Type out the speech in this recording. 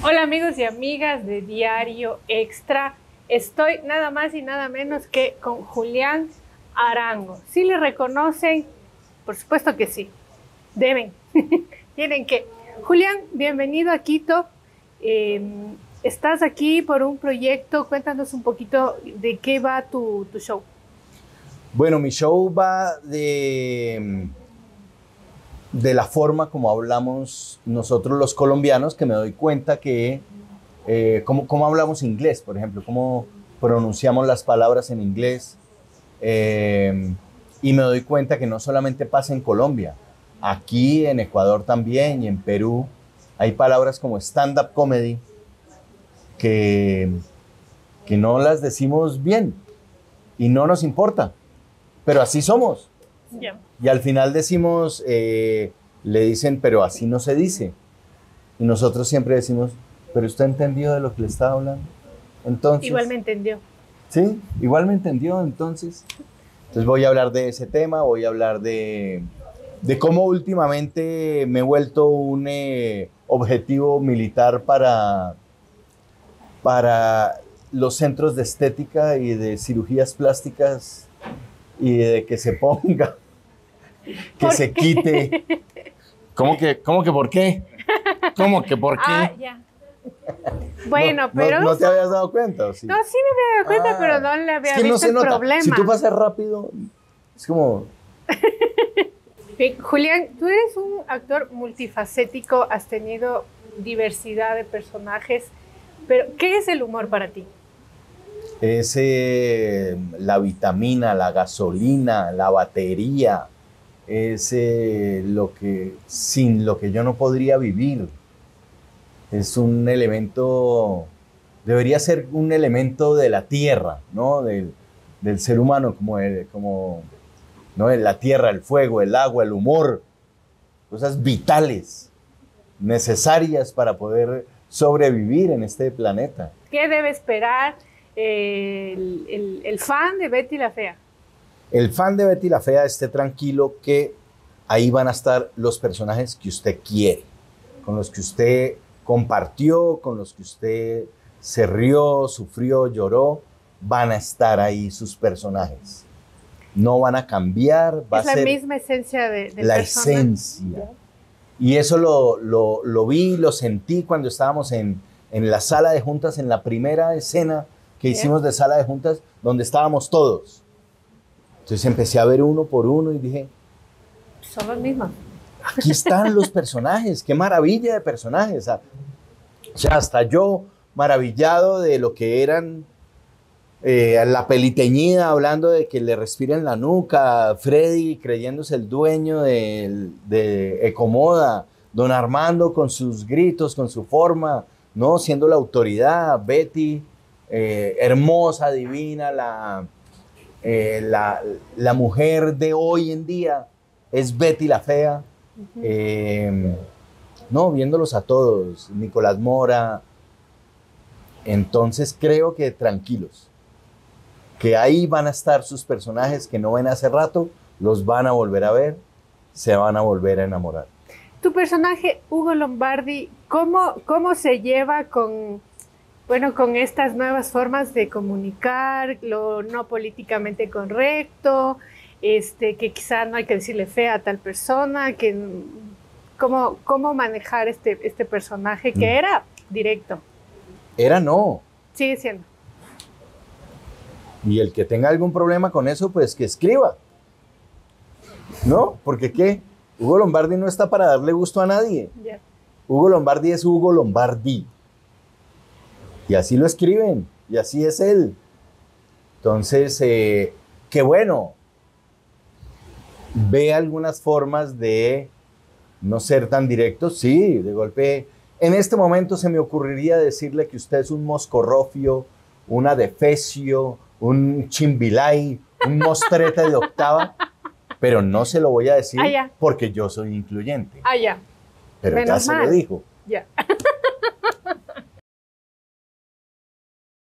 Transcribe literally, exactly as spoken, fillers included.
Hola amigos y amigas de Diario Extra. Estoy nada más y nada menos que con Julián Arango. ¿Sí le reconocen? Por supuesto que sí. Deben. Tienen que. Julián, bienvenido a Quito. Eh, estás aquí por un proyecto. Cuéntanos un poquito de qué va tu, tu show. Bueno, mi show va de, de la forma como hablamos nosotros los colombianos, que me doy cuenta que, eh, cómo, cómo hablamos inglés, por ejemplo, cómo pronunciamos las palabras en inglés. Eh, y me doy cuenta que no solamente pasa en Colombia, aquí en Ecuador también y en Perú hay palabras como stand-up comedy que, que no las decimos bien y no nos importa. Pero así somos. Yeah. Y al final decimos, eh, le dicen, pero así no se dice. Y nosotros siempre decimos, pero usted entendió de lo que le estaba hablando. Entonces, Igual me entendió. Sí, igual me entendió. Entonces, entonces voy a hablar de ese tema, voy a hablar de, de cómo últimamente me he vuelto un eh, objetivo militar para, para los centros de estética y de cirugías plásticas. Y de que se ponga, que se qué? quite. ¿Cómo que, ¿Cómo que por qué? ¿Cómo que por qué? Ah, ya. Bueno, no, pero... No, ¿no te habías dado cuenta? ¿O sí? No, sí me había dado cuenta, Ah, pero no le había es que visto no se el nota. problema. Si tú pasas rápido, es como... Bien, Julián, tú eres un actor multifacético, has tenido diversidad de personajes, pero ¿qué es el humor para ti? Es eh, la vitamina, la gasolina, la batería, es eh, lo que, sin lo que yo no podría vivir. Es un elemento, debería ser un elemento de la tierra, ¿no? Del, del ser humano, como, el, como ¿no? La tierra, el fuego, el agua, el humor, cosas vitales, necesarias para poder sobrevivir en este planeta. ¿Qué debe esperar el, el, el fan de Betty la Fea? El fan de Betty la Fea esté tranquilo que ahí van a estar los personajes que usted quiere, con los que usted compartió, con los que usted se rió, sufrió, lloró, van a estar ahí sus personajes. No van a cambiar, va es a ser la misma esencia de, de la persona. esencia. Y eso lo, lo, lo vi, lo sentí cuando estábamos en, en la sala de juntas, en la primera escena que Yeah. hicimos de sala de juntas, donde estábamos todos. Entonces empecé a ver uno por uno y dije, Son los mismos. aquí están los personajes, qué maravilla de personajes. O sea, hasta yo maravillado de lo que eran eh, la peliteñida, hablando de que le respira en la nuca, Freddy creyéndose el dueño de, de Ecomoda, don Armando con sus gritos, con su forma, ¿no? Siendo la autoridad, Betty, eh, hermosa, divina, la, eh, la, la mujer de hoy en día es Betty la Fea. Uh-huh. eh, no, viéndolos a todos, Nicolás Mora. Entonces creo que tranquilos, que ahí van a estar sus personajes que no ven hace rato, los van a volver a ver, se van a volver a enamorar. Tu personaje, Hugo Lombardi, ¿cómo, cómo se lleva con, bueno, con estas nuevas formas de comunicar, lo no políticamente correcto, este, que quizá no hay que decirle fea a tal persona, que, cómo, cómo manejar este, este personaje que mm. era directo? Era no. Sigue siendo. Y el que tenga algún problema con eso, pues que escriba. ¿No? Porque ¿qué? Hugo Lombardi no está para darle gusto a nadie. Yeah. Hugo Lombardi es Hugo Lombardi. Y así lo escriben. Y así es él. Entonces, eh, qué bueno. Ve algunas formas de no ser tan directos. Sí, de golpe. En este momento se me ocurriría decirle que usted es un moscorrofio, un adefesio, un chimbilay, un mostrete de octava, pero no se lo voy a decir ah, porque yo soy incluyente. Ah, ya. Pero Menos ya se mal. lo dijo. Ya.